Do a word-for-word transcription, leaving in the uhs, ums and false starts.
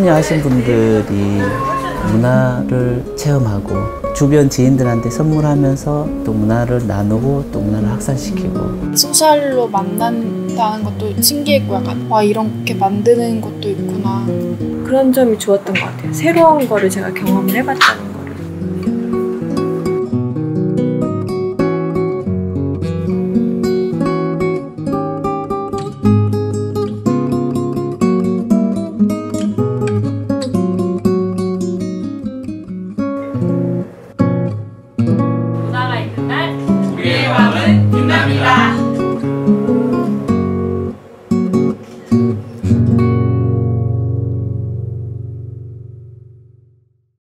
참여하신 분들이 문화를 체험하고 주변 지인들한테 선물하면서 또 문화를 나누고 또 문화를 확산시키고 소셜로 만난다는 것도 신기했고 약간 와 이렇게 만드는 것도 있구나 그런 점이 좋았던 것 같아요. 새로운 거를 제가 경험을 해봤다는